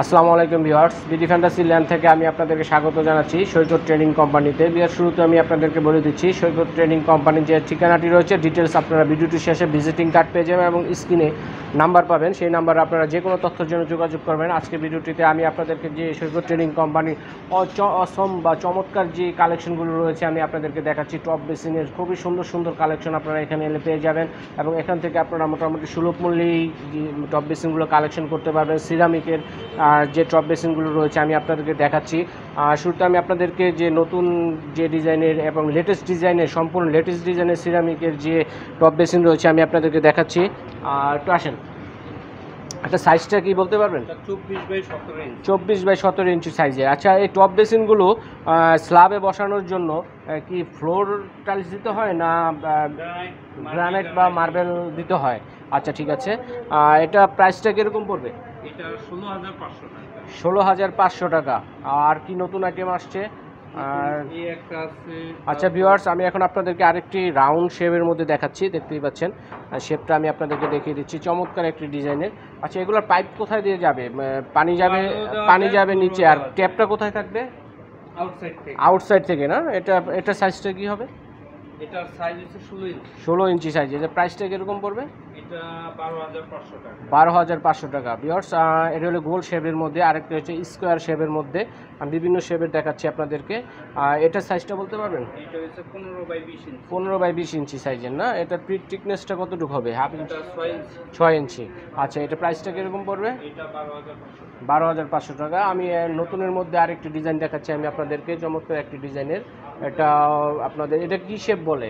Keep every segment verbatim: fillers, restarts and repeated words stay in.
আসসালামু আলাইকুম viewers, BD fantasy land থেকে আমি আপনাদেরকে স্বাগত জানাচ্ছি সৈকত ট্রেডিং কোম্পানিতে। বিয়ার শুরুতে আমি আপনাদেরকে বলে দিচ্ছি সৈকত ট্রেডিং কোম্পানির যে ঠিকানাটি রয়েছে, ডিটেলস আপনারা ভিডিওটির শেষে ভিজিটিং কার্ড পেয়ে যাবেন এবং স্ক্রিনে নাম্বার পাবেন। সেই নাম্বারে আপনারা যে কোনো তথ্যের জন্য যোগাযোগ করবেন। আজকে ভিডিওটিতে আমি আপনাদেরকে যে সৈকত ট্রেডিং কোম্পানির অসম বা চমৎকার যে কালেকশনগুলো রয়েছে আমি আপনাদেরকে দেখাচ্ছি। টপ বেসিনের খুবই সুন্দর সুন্দর কালেকশন আপনারা এখানে এলে পেয়ে যাবেন এবং এখান থেকে আপনারা মোটামুটি সুলভ মূল্যেই টপ বেসিনগুলো কালেকশন করতে পারবেন। সিরামিকের যে টপ বেসিনগুলো রয়েছে আমি আপনাদেরকে দেখাচ্ছি। শুরুতে আমি আপনাদেরকে যে নতুন যে ডিজাইনের এবং লেটেস্ট ডিজাইনের সম্পূর্ণ লেটেস্ট ডিজাইনের সিরামিকের যে টপ বেসিন রয়েছে আমি আপনাদেরকে দেখাচ্ছি। একটু আসেন, একটা সাইজটা কি বলতে পারবেন? চব্বিশ বাই সতেরো ইঞ্চি চব্বিশ বাই সতেরো ইঞ্চি সাইজের। আচ্ছা, এই টপ বেসিনগুলো স্ল্যাবে বসানোর জন্য কি ফ্লোর টাইলস দিতে হয় না গ্রানাইট বা মার্বেল দিতে হয়? আচ্ছা ঠিক আছে, এটা প্রাইসটা কীরকম পড়বে? এটা ষোলো হাজার পাঁচশো টাকা। ষোলো হাজার পাঁচশো টাকা। আর কি নতুন আইটেম আসছে? আর এই একটা আছে। আচ্ছা ভিউয়ার্স, আমি এখন আপনাদেরকে আরেকটি রাউন্ড শেপের মধ্যে দেখাচ্ছি, দেখতেই পাচ্ছেন শেপটা আমি আপনাদেরকে দেখিয়ে দিচ্ছি, চমৎকার একটি ডিজাইনের। আচ্ছা, এগুলোর পাইপ কোথায় দিয়ে যাবে? পানি যাবে, পানি যাবে নিচে, আর ট্যাপটা কোথায় থাকবে? আউটসাইড থেকে। আউটসাইড থেকে না? এটা এটা সাইজটা কি হবে? এটার সাইজ হচ্ছে ষোলো ইঞ্চি। ষোলো ইঞ্চি সাইজ। এটা প্রাইসটা কীরকম পড়বে? এটা বারো হাজার পাঁচশো টাকা। বারো হাজার পাঁচশো টাকা। ভিউয়ার্স, এটা হলো গোল শেপের মধ্যে, আরেকটা হচ্ছে স্কোয়ার শেপের মধ্যে। আমি বিভিন্ন শেপের দেখাচ্ছি আপনাদেরকে। এটার সাইজটা বলতে পারবেন? এটা হচ্ছে পনেরো বাই বিশ ইঞ্চি। পনেরো বাই বিশ ইঞ্চি সাইজের না? এটার থিকনেসটা কতটুকু হবে? Half inch? ছয় ইঞ্চি। ছয় ইঞ্চি। আচ্ছা, এটা প্রাইসটা কীরকম পড়বে? এটা বারো হাজার পাঁচশো টাকা। বারো হাজার পাঁচশো টাকা। আমি নতুনের মধ্যে আরেকটি ডিজাইন দেখাচ্ছি আমি আপনাদেরকে, চমৎকার একটি ডিজাইনের। এটা আপনাদের এটা কি শেপ বলে?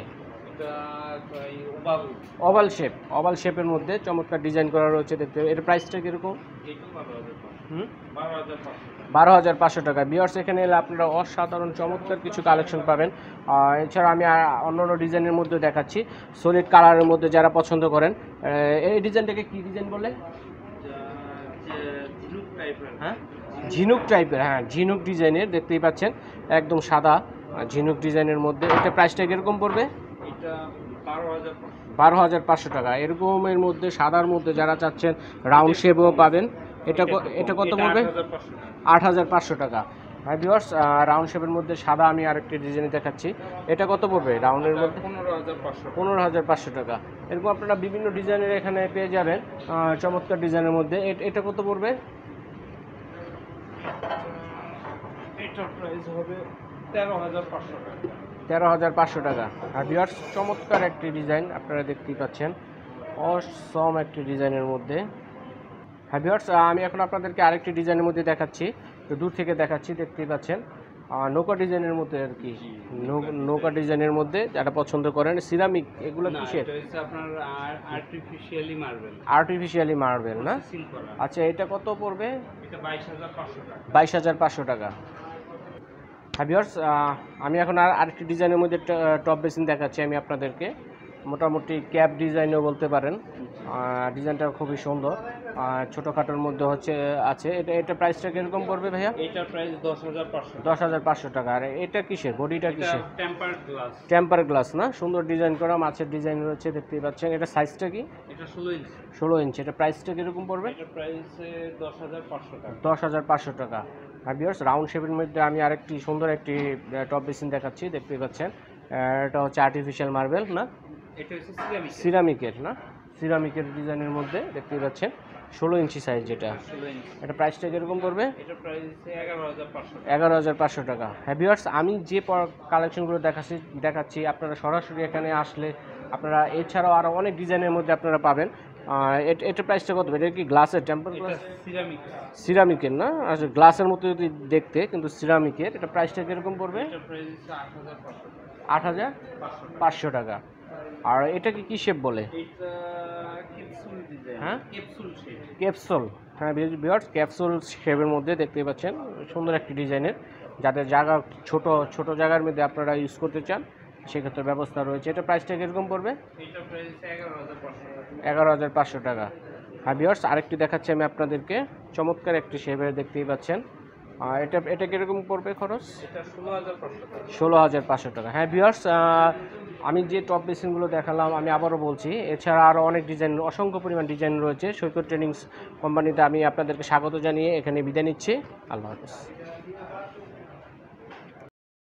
Oval shape. ওভাল শেপের মধ্যে চমৎকার ডিজাইন করা রয়েছে দেখতে। এর প্রাইসটা কীরকম? হুম, বারো হাজার পাঁচশো টাকা। ভিউয়ার্স, এখানে এলে আপনারা অসাধারণ চমৎকার কিছু কালেকশন পাবেন। এছাড়া আমি অন্য অন্য ডিজাইনের মধ্যে দেখাচ্ছি, সলিড কালারের মধ্যে যারা পছন্দ করেন। এই ডিজাইনটাকে কি ডিজাইন বলে? হ্যাঁ, ঝিনুক টাইপের। হ্যাঁ, ঝিনুক ডিজাইনের, দেখতেই পাচ্ছেন একদম সাদা ঝিনুক ডিজাইনের মধ্যে। এটা প্রাইসটা কীরকম পড়বে? এটা বারো হাজার পাঁচশো টাকা। এরকমের মধ্যে সাদার মধ্যে যারা চাচ্ছেন রাউন্ড শেপও পাবেন। এটা এটা কত পড়বে? আট হাজার পাঁচশো টাকা। হ্যাঁ ভিউয়ার্স, রাউন্ড শেপের মধ্যে সাদা আমি আরেকটি ডিজাইন দেখাচ্ছি। এটা কত পড়বে রাউন্ডের মধ্যে? পনেরো হাজার পাঁচশো পনেরো হাজার পাঁচশো টাকা। এরকম আপনারা বিভিন্ন ডিজাইনের এখানে পেয়ে যাবেন, চমৎকার ডিজাইনের মধ্যে। এটা কত পড়বে? এটার প্রাইস হবে তেরো হাজার পাঁচশো টাকা। তেরো হাজার পাঁচশো টাকা। আর ভিউয়ার্স, চমৎকার একটি ডিজাইন আপনারা দেখতেই পাচ্ছেন, অসম একটি ডিজাইনের মধ্যে। হ্যাঁ ভিউয়ার্স, আমি এখন আপনাদেরকে আরেকটি ডিজাইনের মধ্যে দেখাচ্ছি, তো দূর থেকে দেখাচ্ছি, দেখতেই পাচ্ছেন নৌকা ডিজাইনের মধ্যে আর কি। নৌকা ডিজাইনের মধ্যে যারা পছন্দ করেন। সিরামিক এগুলো কিসের? আপনার আর্টিফিশিয়ালি মার্বেল। আর্টিফিশিয়ালি মার্বেল না? আচ্ছা, এটা কত পড়বে? এটা বাইশ হাজার পাঁচশো টাকা। বাইশ হাজার পাঁচশো টাকা। হ্যাঁ ভিউয়ার্স, আমি এখন আর আরেকটি ডিজাইনের মধ্যে টপ বেসিন দেখাচ্ছি আমি আপনাদেরকে, মোটামুটি ক্যাপ ডিজাইনও বলতে পারেন। ডিজাইনটা খুবই সুন্দর, ছোটোখাটোর মধ্যে হচ্ছে আছে। এটা এটা প্রাইসটা কীরকম পড়বে ভাইয়া? এটার প্রাইস দশ হাজার পাঁচশো দশ হাজার পাঁচশো টাকা। আর এটা কিসের? বডিটা কিসের? Temper glass. টেম্পার গ্লাস না? সুন্দর ডিজাইন করা মাছের ডিজাইন রয়েছে, দেখতেই পাচ্ছেন। এটা সাইজটা কি? এটা ষোলো ইঞ্চি। ষোলো ইঞ্চি। এটা প্রাইসটা কীরকম পড়বে? এটা প্রাইস দশ হাজার পাঁচশো টাকা। দশ হাজার পাঁচশো টাকা। আর ভিউয়ার্স, রাউন্ড শেপের মধ্যে আমি আরেকটি সুন্দর একটি টপ বেসিন দেখাচ্ছি, দেখতেই পাচ্ছেন। এটা হচ্ছে আর্টিফিশিয়াল মার্বেল না? এটা হচ্ছে সিরামিক। সিরামিকের না? সিরামিকের ডিজাইনের মধ্যে দেখতেই পাচ্ছেন, ষোলো ইঞ্চি সাইজ যেটা। এটা প্রাইসটা কীরকম পড়বে? এটা প্রাইস এগারো হাজার পাঁচশো এগারো হাজার পাঁচশো টাকা। হ্যাঁ ভিউয়ার্স, আমি যে কালেকশনগুলো দেখাচ্ছি দেখাচ্ছি আপনারা সরাসরি এখানে আসলে আপনারা এছাড়াও আরও অনেক ডিজাইনের মধ্যে আপনারা পাবেন। এটা প্রাইসটা কত? এটা কি গ্লাসের? Temper glass? সিরামিক। সিরামিকের না? আচ্ছা, গ্লাসের মতো যদি দেখতে, কিন্তু সিরামিকের। এটা প্রাইসটা কীরকম পড়বে? আট হাজার পাঁচশো টাকা। আর এটা কি কি শেপ বলে? হ্যাঁ, ক্যাপসুল। হ্যাঁ ভিউয়ার্স, ক্যাপসুল শেপের মধ্যে দেখতেই পাচ্ছেন, সুন্দর একটি ডিজাইনের। যাদের জায়গা ছোট ছোট জায়গার মধ্যে আপনারা ইউজ করতে চান সেক্ষেত্রে ব্যবস্থা রয়েছে। এটা প্রাইসটা কীরকম পড়বে? এগারো হাজার পাঁচশো টাকা। হ্যাঁ ভিউয়ার্স, আরেকটি দেখাচ্ছি আমি আপনাদেরকে, চমৎকার একটি শেপের, দেখতেই পাচ্ছেন আর এটা এটা কীরকম পড়বে খরচ? এটা ষোলো হাজার পাঁচশো টাকা। ষোলো হাজার পাঁচশো টাকা। হ্যাঁ ভিউয়ার্স, আমি যে টপ বেসিনগুলো দেখালাম আমি আবারও বলছি, এছাড়া আরও অনেক ডিজাইন, অসংখ্য পরিমাণ ডিজাইন রয়েছে। সৈকত ট্রেনিংস কোম্পানিতে আমি আপনাদেরকে স্বাগত জানিয়ে এখানে বিদায় নিচ্ছি। আল্লাহ হাফেজ।